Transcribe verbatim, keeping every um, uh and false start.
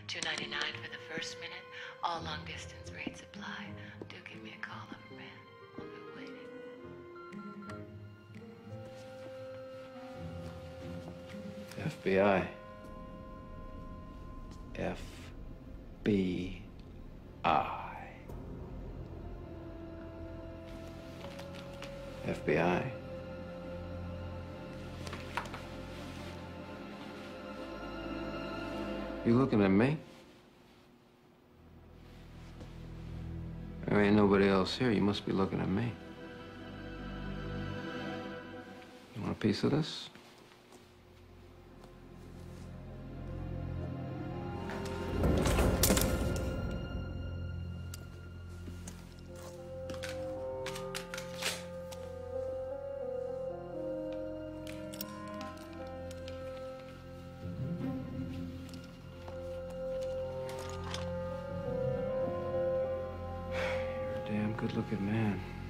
two ninety-nine for the first minute. All long distance rates apply. Do give me a call, lover man. I'll be waiting. F B I. F B I. F B I. You looking at me? There ain't nobody else here. You must be looking at me. You want a piece of this? Damn good-looking man.